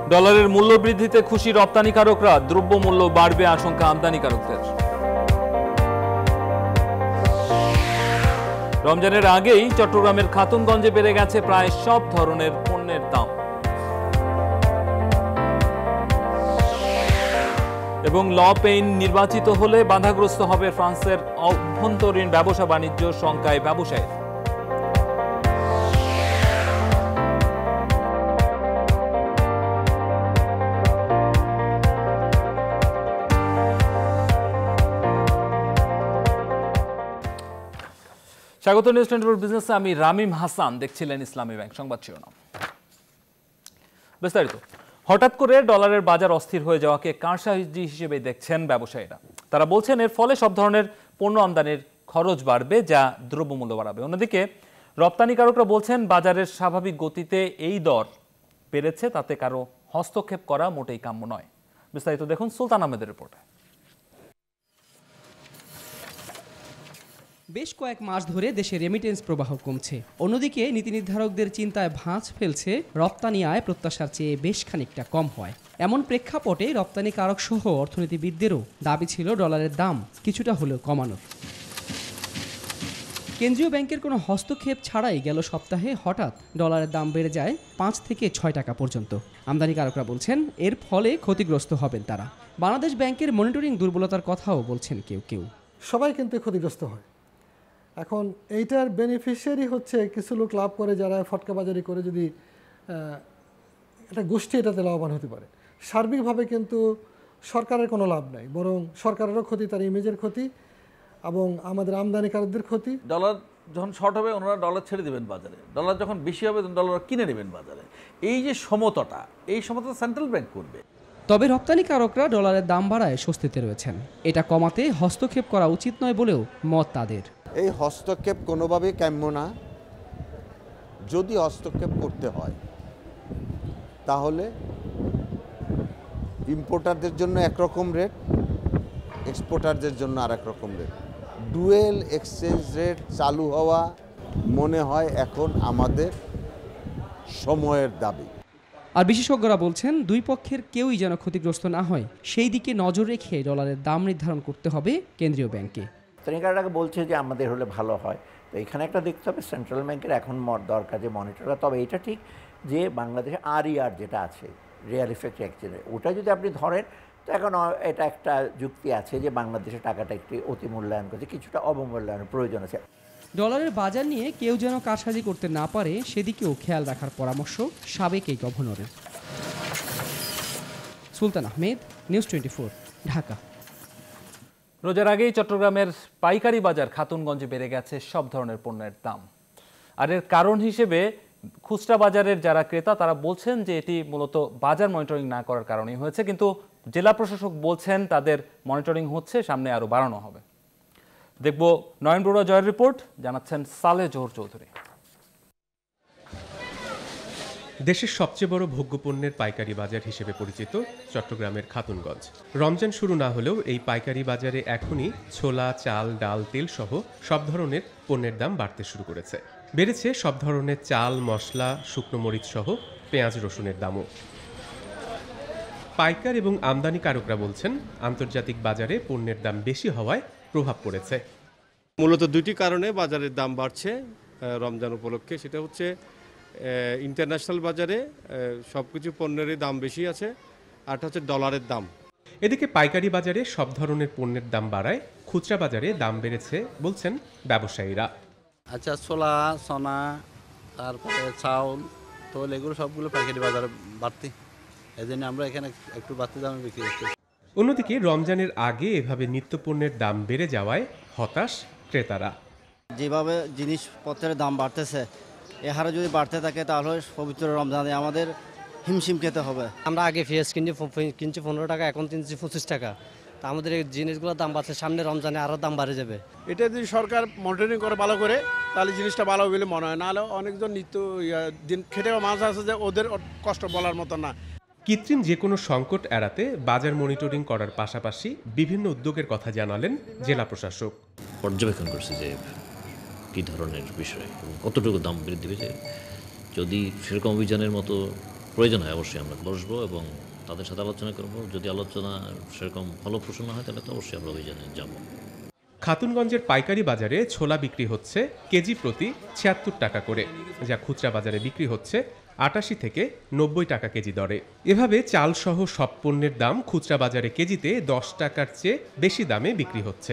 ডলারের মূল্য বৃদ্ধিতে খুশি রপ্তানিকারকরা, দ্রব্য মূল্য বাড়বে আশঙ্কা আমদানিকারকদের। রমজানের আগেই চট্টগ্রামের খাতুনগঞ্জে বেড়ে গেছে প্রায় সব ধরনের পণ্যের দাম। এবং ল পেইন নির্বাচিত হলে বাধাগ্রস্ত হবে ফ্রান্সের অভ্যন্তরীণ ব্যবসা বাণিজ্য, শঙ্কায় ব্যবসায়ী। স্বাগত নিউজ 24 বিজনেসে, আমি রামিম হাসান, দেখছিলেন ইসলামী ব্যাংক সংবাদ শিরোনাম। বিস্তারিত। হঠাৎ করে ডলারের বাজার অস্থির হয়ে যাওয়াকে কারসাজি হিসেবে দেখছেন ব্যবসায়ীরা। তারা বলছেন এর ফলে সব ধরনের পণ্য আমদানির খরচ বাড়বে, যা দ্রব্যমূল্য বাড়াবে। অন্যদিকে রপ্তানিকারকরা বলছেন বাজারের স্বাভাবিক গতিতে এই দর বেড়েছে, তাতে কারো হস্তক্ষেপ করা মোটেই কাম্য নয়। বিস্তারিত দেখুন সুলতান আহমেদের রিপোর্টে। বেশ কয়েক মাস ধরে দেশে রেমিটেন্স প্রবাহ কমছে। অন্যদিকে নীতি নির্ধারকদের চিন্তায় ভাঁজ ফেলছে রপ্তানি আয় প্রত্যাশার চেয়ে বেশ খানিকটা কম হয়। এমন প্রেক্ষাপটে রপ্তানিকারক সহ অর্থনীতিবিদদেরও দাবি ছিল ডলারের দাম কিছুটা হলেও কমানোর। কেন্দ্রীয় ব্যাংকের কোনো হস্তক্ষেপ ছাড়াই গেল সপ্তাহে হঠাৎ ডলারের দাম বেড়ে যায় 5 থেকে 6 টাকা পর্যন্ত। আমদানিকারকরা বলছেন এর ফলে ক্ষতিগ্রস্ত হবেন তারা। বাংলাদেশ ব্যাংকের মনিটরিং দুর্বলতার কথাও বলছেন কেউ কেউ। সবাই কিন্তু ক্ষতিগ্রস্ত হয়। এখন এইটার বেনিফিশিয়ারি হচ্ছে কিছু লোক লাভ করে, যারা ফটকা বাজারি করে যদি একটা গোষ্ঠী এটাতে লাভবান হতে পারে। সার্বিকভাবে কিন্তু সরকারের কোনো লাভ নাই, বরং সরকারেরও ক্ষতি, তার ইমেজের ক্ষতি এবং আমাদের আমদানিকারকদের ক্ষতি। ডলার যখন শর্ট হবে ওনারা ডলার ছেড়ে দেবেন বাজারে, ডলার যখন বেশি হবে ডলার কিনে নেবেন বাজারে। এই যে সমতাটা, এই সমতা সেন্ট্রাল ব্যাংক করবে। তবে রপ্তানিকারকরা ডলারের দাম বাড়ায় স্বস্তিতে রয়েছেন। এটা কমাতে হস্তক্ষেপ করা উচিত নয় বলেও মত তাদের। এই হস্তক্ষেপ কোনোভাবেই কাম্য না। যদি হস্তক্ষেপ করতে হয় তাহলে ইম্পোর্টারদের জন্য একরকম রেট, এক্সপোর্টারদের জন্য আর এক রকম রেট। ডুয়েল এক্সচেঞ্জ রেট চালু হওয়া মনে হয় এখন আমাদের সময়ের দাবি। আর বিশেষজ্ঞরা বলছেন দুই পক্ষের কেউই যেন ক্ষতিগ্রস্ত না হয়, সেই দিকে নজর রেখে ডলারের দাম নির্ধারণ করতে হবে কেন্দ্রীয় ব্যাংকে। রপ্তানিকারকরা বলছে যে আমাদের হলে ভালো হয়, তো এখানে একটা দেখতে হবে সেন্ট্রাল ব্যাংকের এখন দরকার যে মনিটর করা। তবে এটা ঠিক যে বাংলাদেশে RER যেটা আছে, রিয়াল ইফেক্ট এক্সচেঞ্জ, ওটা যদি আপনি ধরেন তো এখন এটা একটা যুক্তি আছে যে বাংলাদেশের টাকাটা একটি অতি মূল্যায়ন করছে, কিছুটা অবমূল্যায়নের প্রয়োজন আছে। ডলারের বাজার নিয়ে কেউ যেন কারসাজি করতে না পারে সেদিকেও খেয়াল রাখার পরামর্শ সাবেক এই গভর্নরের। সুলতান আহমেদ, নিউজ 24, ঢাকা। রোজার আগেই চট্টগ্রামের পাইকারি বাজার খাতুনগঞ্জে বেড়ে গেছে সব ধরনের পণ্যের দাম। আর এর কারণ হিসেবে খুচরা বাজারের যারা ক্রেতা তারা বলছেন যে এটি মূলত বাজার মনিটরিং না করার কারণেই হয়েছে, কিন্তু জেলা প্রশাসক বলছেন তাদের মনিটরিং হচ্ছে, সামনে আরও বাড়ানো হবে। দেখব নয়ন বড়ুয়া জয়ের রিপোর্ট, জানাচ্ছেন সালেহ জোহর চৌধুরী। দেশের সবচেয়ে বড় ভোগ্যপণ্যের পাইকারি বাজার হিসেবে পরিচিত চট্টগ্রামের খাতুনগঞ্জ। রমজান শুরু না হলেও এই পাইকারি বাজারে এখনই ছোলা, চাল, ডাল, তেল সহ সব ধরনের পণ্যের দাম বাড়তে শুরু করেছে। বেড়েছে সব ধরনের চাল, মশলা, শুকনো মরিচ সহ পেঁয়াজ, রসুনের দামও। পাইকার এবং আমদানিকারকরা বলছেন আন্তর্জাতিক বাজারে পণ্যের দাম বেশি হওয়ায় প্রভাব পড়েছে। মূলত দুটি কারণে বাজারের দাম বাড়ছে রমজান উপলক্ষে। সেটা হচ্ছে ইন্টারন্যাশনাল বাজারে সব কিছু পণ্যেরই দাম বেশি আছে, আর হচ্ছে ডলারের দাম। এদিকে পাইকারি বাজারে সব ধরনের পণ্যের দাম বাড়ায় খুচরা বাজারে দাম বেড়েছে বলছেন ব্যবসায়ীরা। আচ্ছা, ছোলা, সোনা, তারপরে চাউল, তোল, এগুলো সবগুলো পাইকারি বাজারে বাড়তি, এই জন্য আমরা এখানে একটু বাড়তি দামে বিক্রি করছি। অন্যদিকে রমজানের আগে এভাবে নিত্যপণ্যের দাম বেড়ে যাওয়ায় হতাশ ক্রেতারা। যেভাবে জিনিসপত্রের দাম বাড়তেছে, এ হারে যদি বাড়তে থাকে তাহলে পবিত্র রমজানে আমাদের হিমশিম খেতে হবে। আমরা আগে পেঁয়াজ কিনছি 15 টাকা, এখন কিনছি 25 টাকা। তা আমাদের এই জিনিসগুলোর দাম বাড়ছে, সামনে রমজানে আরও দাম বাড়ে যাবে। এটা যদি সরকার মনিটরিং করে ভালো করে তাহলে জিনিসটা ভালো বলে মনে হয়। নাহলে অনেকজন নিত্য দিন খেটে মানুষ আছে যে ওদের কষ্ট বলার মতো না। কৃত্রিম যে কোনো সংকট এড়াতে বাজার মনিটরিং করার পাশাপাশি বিভিন্ন উদ্যোগের কথা জানালেন জেলা প্রশাসক। পর্যবেক্ষণ করছে যে কী ধরনের বিষয়, কতটুকু দাম বৃদ্ধি পেয়েছে। যদি সেরকম অভিযানের মতো প্রয়োজন হয় অবশ্যই আমরা বসবো এবং তাদের সাথে আলোচনা করব। যদি আলোচনা সেরকম ফলপ্রসূ না হয় তাহলে তো অবশ্যই আমরা অভিযানে যাব। খাতুনগঞ্জের পাইকারি বাজারে ছোলা বিক্রি হচ্ছে কেজি প্রতি ৭৬ টাকা করে, যা খুচরা বাজারে বিক্রি হচ্ছে ৮৮ থেকে ৯০ টাকা কেজি দরে। এভাবে চাল সহ সব পণ্যের দাম খুচরা বাজারে কেজিতে ১০ টাকার চেয়ে বেশি দামে বিক্রি হচ্ছে।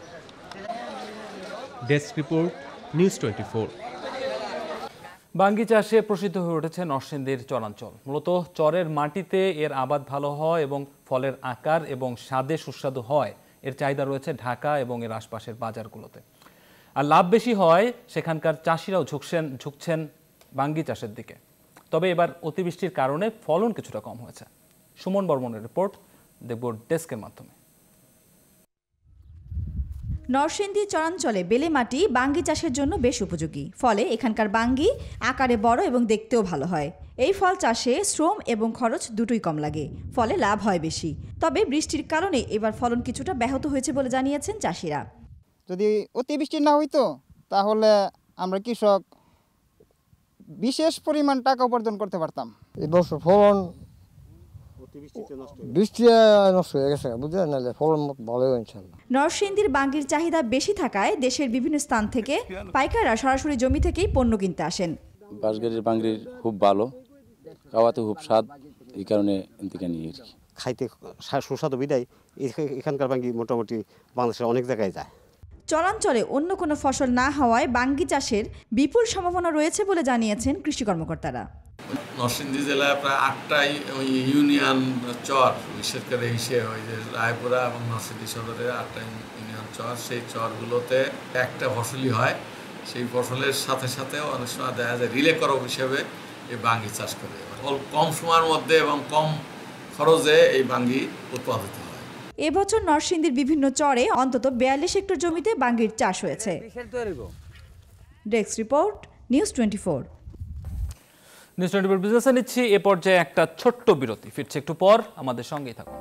Desk report, news 24। বাঙ্গি চাষে প্রসিদ্ধ হয়ে উঠেছে নরসিংদীর চরাঞ্চল। মূলত চরের মাটিতে এর আবাদ ভালো হয় এবং ফলের আকার এবং স্বাদে সুস্বাদু হয়। এর চাহিদা রয়েছে ঢাকা এবং এর আশপাশের বাজারগুলোতে। আর লাভ বেশি হয় সেখানকার চাষিরাও ঝুঁকছেন বাঙ্গি চাষের দিকে। তবে এবার অতিবৃষ্টির কারণে ফলন কিছুটা কম হয়েছে। সুমন বর্মনের রিপোর্ট, দেখব ডেস্কের মাধ্যমে। নরসিংদী চরাঞ্চলে বেলে মাটি বাঙ্গি চাষের জন্য বেশ উপযোগী। ফলে এখানকার বাঙ্গি আকারে বড় এবং দেখতেও ভালো হয়। এই ফল চাষে শ্রম এবং খরচ দুটোই কম লাগে, ফলে লাভ হয় বেশি। তবে বৃষ্টির কারণে এবার ফলন কিছুটা ব্যাহত হয়েছে বলে জানিয়েছেন চাষিরা। যদি অতিবৃষ্টি না হইতো তাহলে আমরা কৃষক বিশেষ পরিমাণ টাকা উপার্জন করতে পারতাম। এবছর ফলন বৃষ্টি নষ্ট হয়ে গেছে, বুঝলেন, নাহলে ফলন ভালো ইনশাআল্লাহ। নরসিংদীর বাঙ্গির চাহিদা বেশি থাকায় দেশের বিভিন্ন স্থান থেকে পাইকাররা সরাসরি জমি থেকেই পণ্য কিনতে আসেন। বাঁশগাড়ির বাঙ্গির খুব ভালো, খাওয়াতে খুব স্বাদ, এই কারণে এদিকে নিয়ে খাইতে সুস্বাদু বিদায় এখানকার বাঙ্গি মোটামুটি বাংলাদেশের অনেক জায়গায় যায়। চরাঞ্চলে অন্য কোনো ফসল না হওয়ায় বাঙ্গি চাষের বিপুল সম্ভাবনা রয়েছে বলে জানিয়েছেন কৃষি কর্মকর্তারা। নরসিংদী জেলায় প্রায় ৮টাই ইউনিয়ন চর, বিশেষ করে ওই যে রায়পুরা এবং নরসিংদী সদরের 8টা ইউনিয়ন চর, সেই চরগুলোতে একটা ফসলই হয়। সেই ফসলের সাথে সাথে অনেক সময় দেখা যায় রিলে করব হিসেবে এই বাঙ্গি চাষ করে। কম সময়ের মধ্যে এবং কম খরচে এই বাঙ্গি উৎপাদিত হয়। এবছর নরসিংদীর বিভিন্ন চরে অন্তত 42 হেক্টর জমিতে বাঙ্গির চাষ হয়েছে। Desk report, news 24। নিউজ 24 বিজনেসে নিচ্ছি এ পর্যায়ে একটা ছোট্ট বিরতি। ফিরছে একটু পর, আমাদের সঙ্গেই থাকুন।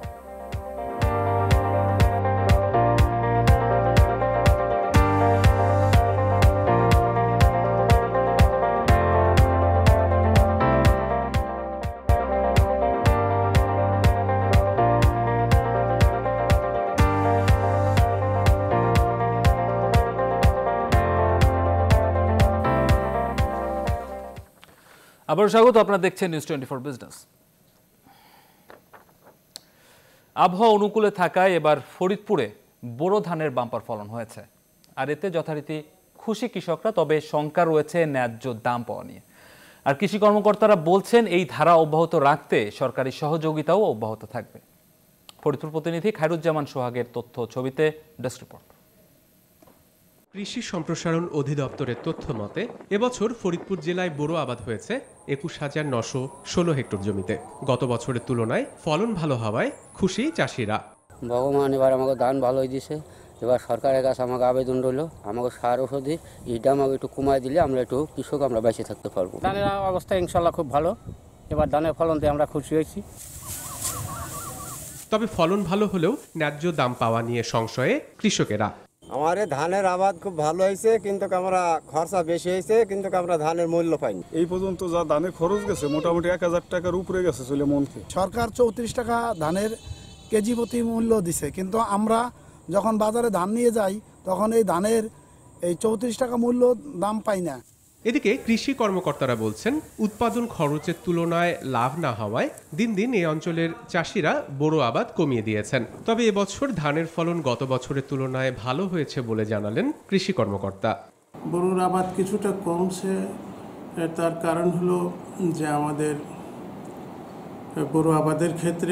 আবার স্বাগত, আপনারা দেখছেন নিউজ 24 বিজনেস। আবহাওয়া অনুকূলে থাকায় এবার ফরিদপুরে বোরো ধানের বাম্পার ফলন হয়েছে। আর এতে যথারীতি খুশি কৃষকরা, তবে শঙ্কা রয়েছে ন্যায্য দাম পাওয়া নিয়ে। আর কৃষি কর্মকর্তারা বলছেন এই ধারা অব্যাহত রাখতে সরকারি সহযোগিতাও অব্যাহত থাকবে। ফরিদপুর প্রতিনিধি খায়রুজ্জামান সোহাগের তথ্য ছবিতে ডেস্ক রিপোর্ট। কৃষি সম্প্রসারণ অধিদপ্তরের তথ্য মতে এবছর ফরিদপুর জেলায় বোরো আবাদ হয়েছে ২১,৯১৬ হেক্টর জমিতে। গত বছরের তুলনায় ফলন ভালো হওয়ায় খুশি চাষিরা। ভগবান এবার আমাকে ধান ভালোই দিছে। এবার সরকারের কাছে আমাকে আবেদন রইল, আমাকে সার ওষুধি এটা আমাকে একটু কমায় দিলে আমরা একটু কৃষক আমরা বেঁচে থাকতে পারবো। ধানের অবস্থা ইনশাল্লাহ খুব ভালো। এবার ধানের ফলন দিয়ে আমরা খুশি হয়েছি। তবে ফলন ভালো হলেও ন্যায্য দাম পাওয়া নিয়ে সংশয়ে কৃষকেরা। আমাদের ধানের আবাদ খুব ভালো হয়েছে, কিন্তু আমরা খরচা বেশি হয়েছে, কিন্তু আমরা ধানের মূল্য পাইনি। এই পর্যন্ত যা ধানের খরচ গেছে মোটামুটি ১,০০০ টাকার উপরে গেছে চলে মনকে। সরকার ৩৪ টাকা ধানের কেজি প্রতি মূল্য দিছে, কিন্তু আমরা যখন বাজারে ধান নিয়ে যাই তখন এই ধানের এই ৩৪ টাকা মূল্য দাম পাই না। এদিকে কৃষি কর্মকর্তারা বলছেন উৎপাদন খরচের তুলনায় লাভ না হওয়ায় দিন দিন এই অঞ্চলের চাষিরা বোরো আবাদ কমিয়ে দিয়েছেন। তবে এবছর ধানের ফলন গত বছরের তুলনায় ভালো হয়েছে বলে জানালেন কৃষি কর্মকর্তা। বোরোর আবাদ কিছুটা কমছে, তার কারণ হলো যে আমাদের বোরো আবাদের ক্ষেত্রে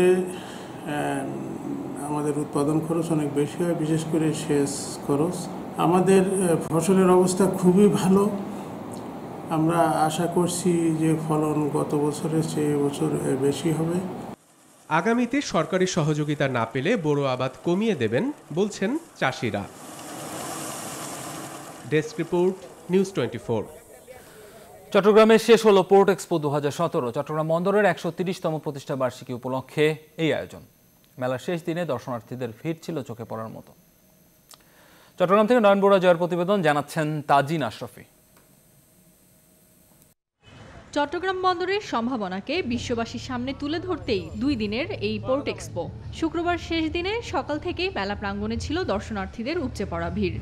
আমাদের উৎপাদন খরচ অনেক বেশি হয়, বিশেষ করে সেচ খরচ। আমাদের ফসলের অবস্থা খুবই ভালো। আমরা আশা করছি যে ফলন গত বছরের চেয়ে এবছর বেশি হবে। আগামীতে সরকারি সহযোগিতা না পেলে বোরো আবাদ কমিয়ে দেবেন বলছেন চাষিরা। Desk report, news 24। চট্টগ্রামে শেষ হলো পোর্ট এক্সপো 2017। চট্টগ্রাম বন্দরের 130তম প্রতিষ্ঠা বার্ষিকী উপলক্ষে এই আয়োজন। মেলার শেষ দিনে দর্শনার্থীদের ভিড় ছিল চোখে পড়ার মতো। চট্টগ্রাম থেকে নয়ন বড়ুয়া জয়ের প্রতিবেদন, জানাচ্ছেন তাজিন আশরাফি। চট্টগ্রাম বন্দরের সম্ভাবনাকে বিশ্ববাসীর সামনে তুলে ধরতেই 2 দিনের এই পোর্ট এক্সপো। শুক্রবার শেষ দিনে সকাল থেকেই মেলা প্রাঙ্গণে ছিল দর্শনার্থীদের উপচে পড়া ভিড়।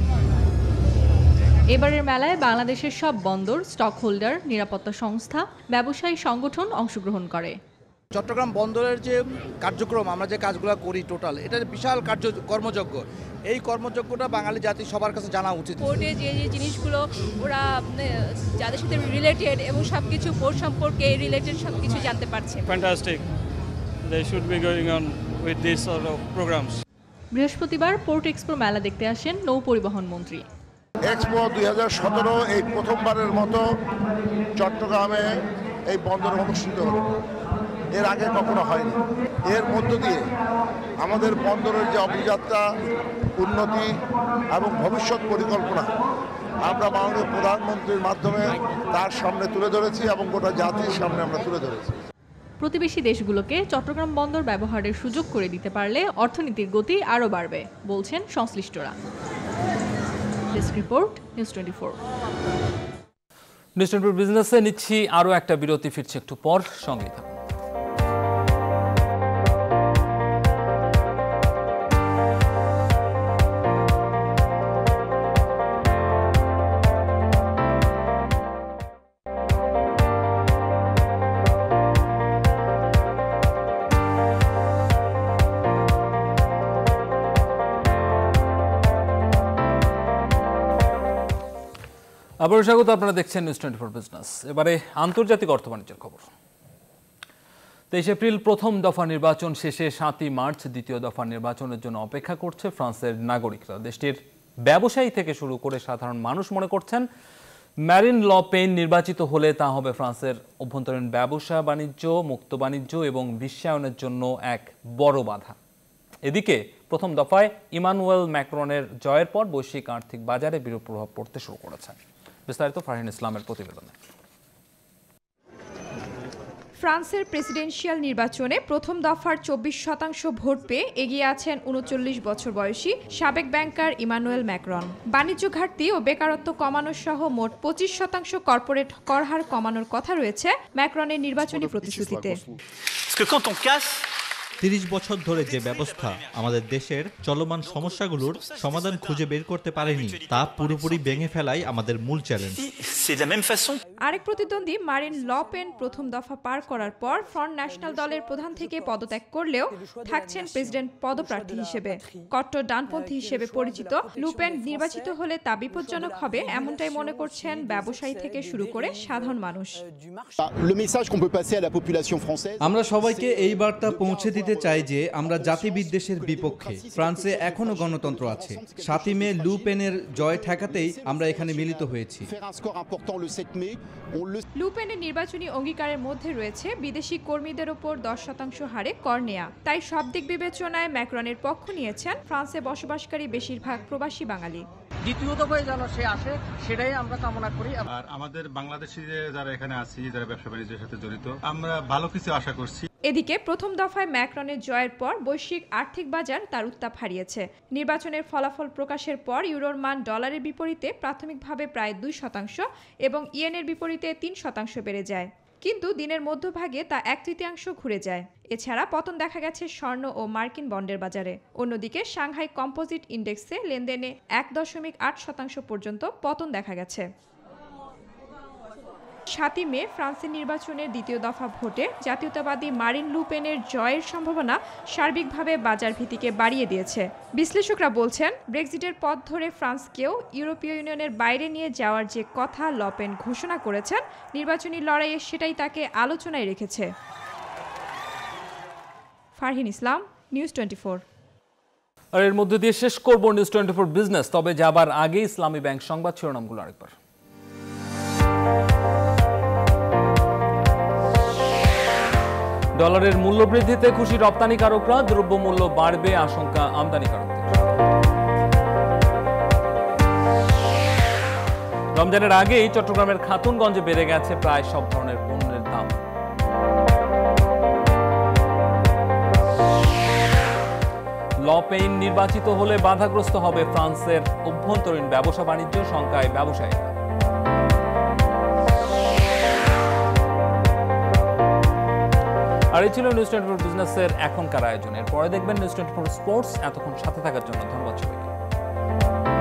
এবারের মেলায় বাংলাদেশের সব বন্দর, স্টক হোল্ডার, নিরাপত্তা সংস্থা, ব্যবসায়ী সংগঠন অংশগ্রহণ করে। চট্টগ্রাম বন্দরের যে কার্যক্রম, আমরা যে কাজগুলো করি টোটাল, এটা বিশাল কর্মযজ্ঞ। এই কর্মযজ্ঞটা বাঙালি জাতি সবার কাছে জানা উচিত। পোর্টে যে যে জিনিসগুলো ওরা যাদের সাথে রিলেটেড এবং সবকিছু পোর্ট সম্পর্কে রিলেটেড সবকিছু জানতে পারছে। Fantastic. They should be going on with these sort of programs. বৃহস্পতিবার পোর্ট এক্সপো মেলা দেখতে আসেন নৌ পরিবহন মন্ত্রী। এক্সপো 2017 এই প্রথমবারের মতো চট্টগ্রামে এই বন্দরে অনুষ্ঠিত হলো। এর আগে কখনো হয়নি। এর মধ্য দিয়ে আমাদের বন্দরের যে অভিযাত্রা, উন্নতি এবং ভবিষ্যৎ পরিকল্পনা আমরা মাননীয় প্রধানমন্ত্রীর মাধ্যমে তার সামনে তুলে ধরেছি এবং গোটা জাতির সামনে আমরা তুলে ধরেছি। প্রতিবেশী দেশগুলোকে চট্টগ্রাম বন্দর ব্যবহারের সুযোগ করে দিতে পারলে অর্থনীতির গতি আরও বাড়বে বলছেন সংশ্লিষ্টরা। Desk report, news 24। নিউজ 24 বিজনেসে নিচ্ছি আরও একটা বিরতি, ফিরছে একটু পর, সঙ্গে থাকুন। আবারও স্বাগত, আপনারা দেখছেন নিউজ 24 বিজনেস। এবারে আন্তর্জাতিক অর্থ বাণিজ্যের খবর। 23 এপ্রিল প্রথম দফা নির্বাচন শেষে 7ই মার্চ দ্বিতীয় দফা নির্বাচনের জন্য অপেক্ষা করছে ফ্রান্সের নাগরিকরা। দেশটির ব্যবসায়ী থেকে শুরু করে সাধারণ মানুষ মনে করছেন ম্যারিন ল পেন নির্বাচিত হলে তা হবে ফ্রান্সের অভ্যন্তরীণ ব্যবসা বাণিজ্য, মুক্ত বাণিজ্য এবং বিশ্বায়নের জন্য এক বড় বাধা। এদিকে প্রথম দফায় ইমানুয়েল ম্যাক্রনের জয়ের পর বৈশ্বিক আর্থিক বাজারে বিরূপ প্রভাব পড়তে শুরু করেছে। বিস্তারিত ফারহিন ইসলামের প্রতিবেদনে। ফ্রান্সের প্রেসিডেন্সিয়াল নির্বাচনে প্রথম দফার 24% ভোট পেয়ে এগিয়ে আছেন 39 বছর বয়সী সাবেক ব্যাংকার ইমানুয়েল ম্যাক্রন। বাণিজ্য ঘাটতি ও বেকারত্ব কমানো সহ মোট 25% কর্পোরেট করহার কমানোর কথা রয়েছে ম্যাক্রনের নির্বাচনী প্রতিশ্রুতিতে। 30 বছর ধরে যে ব্যবস্থা আমাদের দেশের চলমান সমস্যাগুলোর সমাধান খুঁজে বের করতে পারেনি, তা পুরোপুরি ভেঙে ফেলাই আমাদের মূল চ্যালেঞ্জ। আরেক প্রতিদ্বন্দ্বী মারিন ল পেন প্রথম দফা পার করার পর ফ্রন্ট ন্যাশনাল দলের প্রধান থেকে পদত্যাগ করলেও থাকছেন প্রেসিডেন্ট পদপ্রার্থী হিসেবে। কট্টর ডানপন্থী হিসেবে পরিচিত লুপেন নির্বাচিত হলে তা বিপজ্জনক হবে, এমনটাই মনে করছেন ব্যবসায়ী থেকে শুরু করে সাধারণ মানুষ। আমরা সবাইকে এই বার্তা পৌঁছে দিতে চাই যে আমরা জাতি বিদ্বেষের বিপক্ষে। ফ্রান্সে এখনো গণতন্ত্র আছে। 7ই মে লু পেনের জয় ঠেকাতেই আমরা এখানে মিলিত হয়েছি। লু পেনের নির্বাচনী অঙ্গীকারের মধ্যে রয়েছে বিদেশি কর্মীদের ওপর 10% হারে কর নেয়া। তাই সব দিক বিবেচনায় ম্যাক্রনের পক্ষ নিয়েছেন ফ্রান্সে বসবাসকারী বেশিরভাগ প্রবাসী বাঙালি। দ্বিতীয় দফায় যেন সে আসে সেটাই আমরা কামনা করি। আর আমাদের বাংলাদেশি যারা এখানে আছি, যারা ব্যবসা বাণিজ্যের সাথে জড়িত, আমরা ভালো কিছু আশা করছি। এদিকে প্রথম দফায় ম্যাক্রনের জয়ের পর বৈশ্বিক আর্থিক বাজার তার উত্তাপ হারিয়েছে। নির্বাচনের ফলাফল প্রকাশের পর ইউরোর মান ডলারের বিপরীতে প্রাথমিকভাবে প্রায় 2% এবং ইয়েনের বিপরীতে 3% বেড়ে যায়, কিন্তু দিনের মধ্যভাগে তা 1/3 ঘুরে যায়। এছাড়া পতন দেখা গেছে স্বর্ণ ও মার্কিন বন্ডের বাজারে। অন্যদিকে সাংহাই কম্পোজিট ইন্ডেক্সে লেনদেনে 1.8% পর্যন্ত পতন দেখা গেছে। 7ই মে ফ্রান্সের নির্বাচনের দ্বিতীয় দফা ভোটে জাতীয়তাবাদী মারিন লু পেনের জয়ের সম্ভাবনা সার্বিকভাবে বাজার ভীতিকে বাড়িয়ে দিয়েছে। বিশ্লেষকরা বলছেন ব্রেক্সিটের পথ ধরে ফ্রান্সকেও ইউরোপীয় ইউনিয়নের বাইরে নিয়ে যাওয়ার যে কথা ল পেন ঘোষণা করেছেন, নির্বাচনী লড়াইয়ে সেটাই তাকে আলোচনায় রেখেছে। ফারহিন ইসলাম, নিউজ 24। আর এর মধ্যে দিয়ে শেষ করব নিউজ 24 বিজনেস। তবে যাবার আগে ইসলামী ব্যাংক সংবাদ শিরোনামগুলো আরেকবার। ডলারের মূল্য বৃদ্ধিতে খুশি রপ্তানিকারকরা, দ্রব্যমূল্য বাড়বে আশঙ্কা আমদানিকারকদের। রমজানের আগেই চট্টগ্রামের খাতুনগঞ্জে বেড়ে গেছে প্রায় সব ধরনের পণ্যের দাম। ল পেইন নির্বাচিত হলে বাধাগ্রস্ত হবে ফ্রান্সের অভ্যন্তরীণ ব্যবসা বাণিজ্য, শঙ্কায় ব্যবসায়ীরা। আর এই ছিল নিউজ 24 বিজনেসের এখনকার আয়োজন। এরপরে দেখবেন নিউজ 24 স্পোর্টস। এতক্ষণ সাথে থাকার জন্য ধন্যবাদ সবাইকে।